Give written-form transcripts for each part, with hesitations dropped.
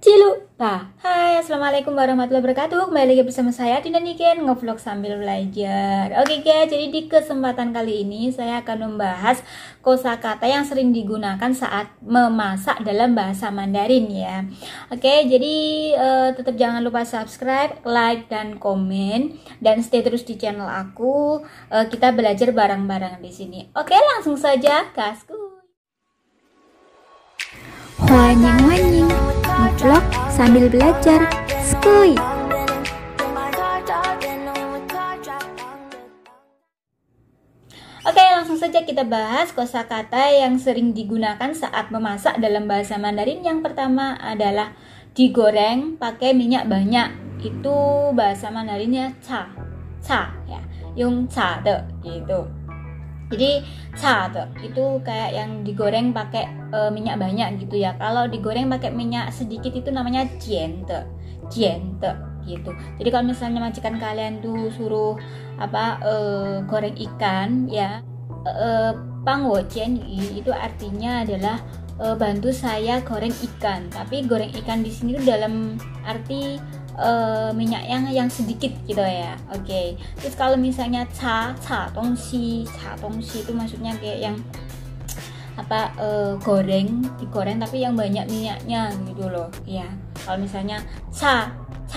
Cilupa. Hai, assalamualaikum warahmatullahi wabarakatuh. Kembali lagi bersama saya Dinda Niken, ngevlog sambil belajar. Oke guys, jadi di kesempatan kali ini saya akan membahas kosakata yang sering digunakan saat memasak dalam bahasa Mandarin ya. Oke, jadi tetap jangan lupa subscribe, like, dan komen, dan stay terus di channel aku. Kita belajar bareng-bareng di sini. Oke, langsung saja gasku. Wanying-wanying, ngevlog sambil belajar, skuy. Oke, langsung saja kita bahas kosakata yang sering digunakan saat memasak dalam bahasa Mandarin. Yang pertama adalah digoreng pakai minyak banyak. Itu bahasa Mandarinnya cha, cha ya, yung cha de gitu. Jadi cha de itu kayak yang digoreng pakai minyak banyak gitu ya. Kalau digoreng pakai minyak sedikit itu namanya jian de gitu. Jadi kalau misalnya majikan kalian tuh suruh goreng ikan ya, pang wo jian yu itu artinya adalah bantu saya goreng ikan. Tapi goreng ikan di sini tuh dalam arti minyak yang sedikit gitu ya. Oke. Terus kalau misalnya ca dongxi itu maksudnya kayak yang digoreng tapi yang banyak minyaknya gitu loh ya. Kalau misalnya ca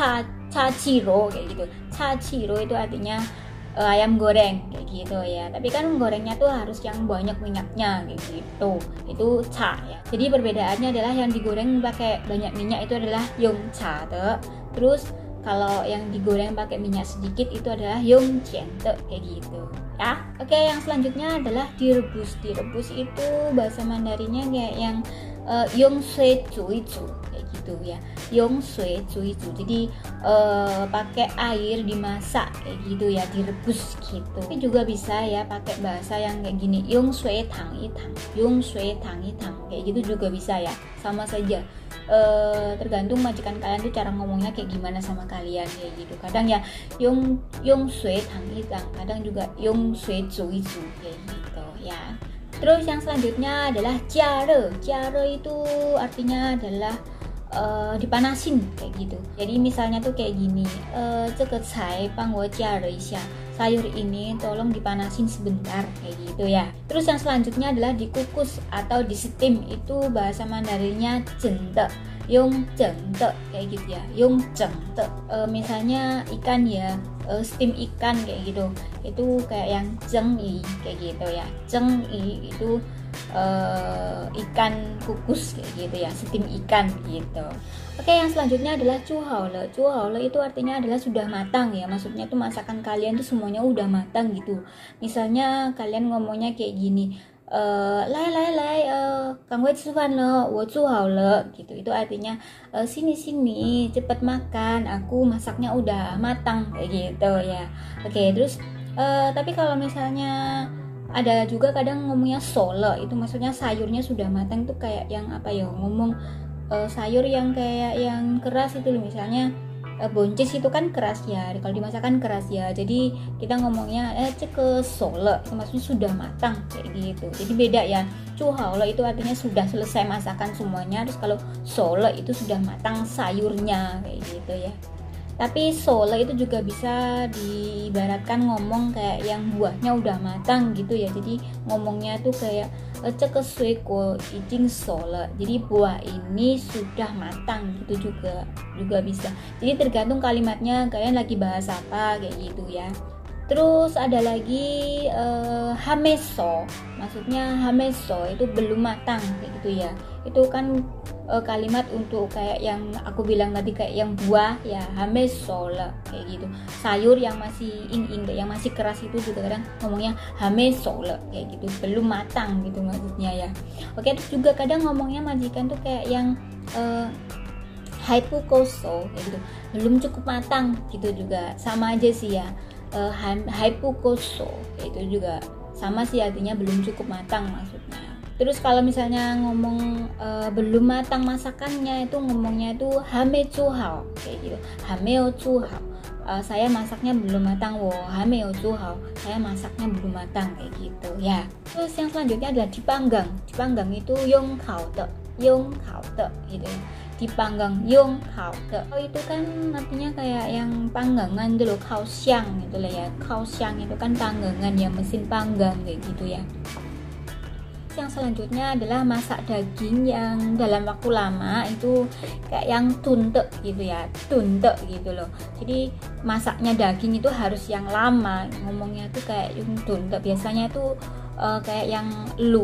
ciro kayak gitu. Ca ciro itu artinya ayam goreng kayak gitu ya. Tapi kan gorengnya tuh harus yang banyak minyaknya kayak gitu. Itu ca ya. Jadi perbedaannya adalah yang digoreng pakai banyak minyak itu adalah yung ca de. Terus kalau yang digoreng pakai minyak sedikit itu adalah yung jian de kayak gitu ya. Oke, yang selanjutnya adalah direbus. Direbus itu bahasa Mandarinnya kayak yang yung sui zui zu kayak gitu ya. Yung sui zui zu. Jadi pakai air dimasak kayak gitu ya, direbus gitu. Tapi juga bisa ya pakai bahasa yang kayak gini, yung sui tang yi tang. Yung sui tang yi tang kayak gitu juga bisa ya. Sama saja. Tergantung majikan kalian tuh cara ngomongnya kayak gimana sama kalian kayak gitu. Kadang ya yung sui tang yi tang, kadang juga yung sui zui zu kayak gitu ya. Terus yang selanjutnya adalah jiare. Jiare itu artinya adalah dipanasin kayak gitu. Jadi misalnya tuh kayak gini, zhe cai bang wo jiare xia. Sayur ini tolong dipanasin sebentar kayak gitu ya. Terus yang selanjutnya adalah dikukus atau di steam. Itu bahasa Mandarinnya zhengde, yung zhengde kayak gitu ya. Yung zhengde. Misalnya ikan ya, steam ikan kayak gitu. Itu kayak yang zhengyi kayak gitu ya. Zhengyi itu ikan kukus kayak gitu ya, steam ikan gitu. Oke, yang selanjutnya adalah cuhaole. Cuhaole itu artinya adalah sudah matang ya. Maksudnya tuh masakan kalian tuh semuanya udah matang gitu. Misalnya kalian ngomongnya kayak gini, lai, kang wei cifan le, wo cuhaole gitu. Itu artinya sini cepet makan, aku masaknya udah matang kayak gitu ya. Oke, terus tapi kalau misalnya ada juga kadang ngomongnya sole, itu maksudnya sayurnya sudah matang tuh kayak yang ngomong sayur yang kayak yang keras itu loh. Misalnya boncis itu kan keras ya, kalau dimasakkan keras ya. Jadi kita ngomongnya ceke sole, itu maksudnya sudah matang kayak gitu. Jadi beda ya. Cuhaole itu artinya sudah selesai masakan semuanya. Terus kalau sole itu sudah matang sayurnya kayak gitu ya. Tapi sole itu juga bisa diibaratkan ngomong kayak yang buahnya udah matang gitu ya. Jadi ngomongnya tuh kayak ceke suiko ijing sole. Jadi buah ini sudah matang gitu juga bisa. Jadi tergantung kalimatnya kalian lagi bahas apa kayak gitu ya. Terus ada lagi hameso. Maksudnya hameso itu belum matang kayak gitu ya. Itu kan kalimat untuk kayak yang aku bilang tadi kayak yang buah ya, hamesola kayak gitu. Sayur yang masih ing yang masih keras itu juga kadang ngomongnya hamesola kayak gitu, belum matang gitu maksudnya ya. Oke, terus juga kadang ngomongnya majikan tuh kayak yang haipukoso kayak gitu, belum cukup matang gitu juga. Sama aja sih ya. Haipukoso itu juga sama sih artinya belum cukup matang maksudnya. Terus kalau misalnya ngomong belum matang masakannya itu ngomongnya itu hame cuhao kayak gitu. Hameo cuhao. Saya masaknya belum matang, wo hameo cuhao. Saya masaknya belum matang kayak gitu ya. Terus yang selanjutnya adalah dipanggang. Dipanggang itu yung kao de gitu ya. dipanggang, yung kao de. Itu kan artinya kayak yang panggangan dulu, kao xiang gitu lah ya. Kao xiang itu kan panggangan ya, mesin panggang kayak gitu ya. Yang selanjutnya adalah masak daging yang dalam waktu lama, itu kayak yang tunte gitu ya, tunte gitu loh. Jadi masaknya daging itu harus yang lama, ngomongnya tuh kayak yung tunte. Biasanya tuh kayak yang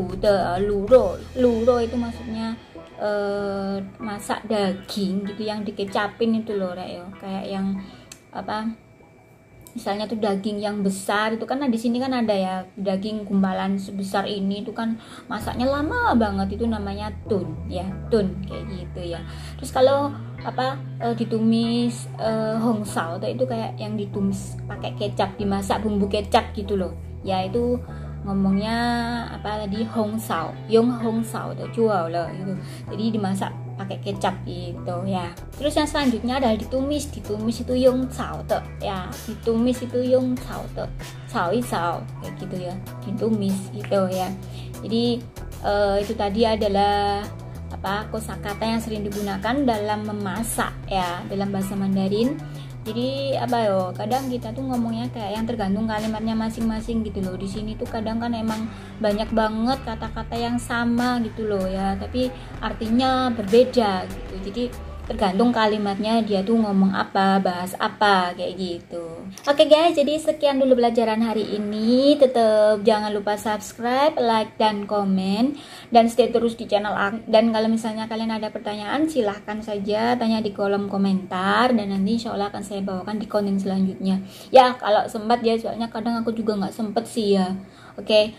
luro itu maksudnya masak daging gitu yang dikecapin itu loh Rek, kayak yang apa, misalnya tuh daging yang besar itu kan, nah di sini kan ada ya daging gumpalan sebesar ini itu kan masaknya lama banget, itu namanya tun ya, tun kayak gitu ya. Terus kalau apa ditumis hongsao itu kayak yang ditumis pakai kecap, dimasak bumbu kecap gitu loh ya, itu ngomongnya apa tadi, hongsao, yung hongsao tuh jual lah itu, jadi dimasak pakai kecap gitu ya. Terus yang selanjutnya adalah ditumis itu yung cao te ya, ditumis itu yung cao te, cao kayak gitu ya, ditumis gitu ya. Jadi itu tadi adalah apa, kosakata yang sering digunakan dalam memasak ya dalam bahasa Mandarin. Jadi apa yo, kadang kita tuh ngomongnya kayak yang tergantung kalimatnya masing-masing gitu loh. Di sini tuh kadang kan emang banyak banget kata-kata yang sama gitu loh ya, tapi artinya berbeda gitu. Jadi tergantung kalimatnya dia tuh ngomong apa, bahas apa kayak gitu. Oke guys, jadi sekian dulu pelajaran hari ini. Tetap jangan lupa subscribe, like, dan komen, dan stay terus di channel aku. Dan kalau misalnya kalian ada pertanyaan, silahkan saja tanya di kolom komentar, dan nanti insya Allah akan saya bawakan di konten selanjutnya ya, kalau sempat ya, soalnya kadang aku juga nggak sempet sih ya. Oke,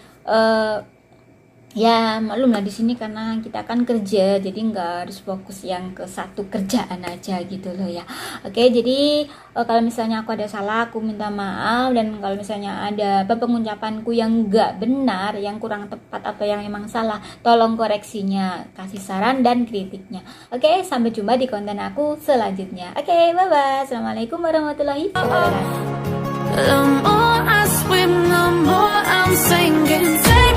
ya maklum lah di sini karena kita kan kerja, jadi nggak harus fokus yang ke satu kerjaan aja gitu loh ya. Oke, jadi kalau misalnya aku ada salah, aku minta maaf, dan kalau misalnya ada pengucapanku yang nggak benar, yang kurang tepat atau yang emang salah, tolong koreksinya, kasih saran dan kritiknya. Oke, sampai jumpa di konten aku selanjutnya. Oke, bye bye. Assalamualaikum warahmatullahi wabarakatuh.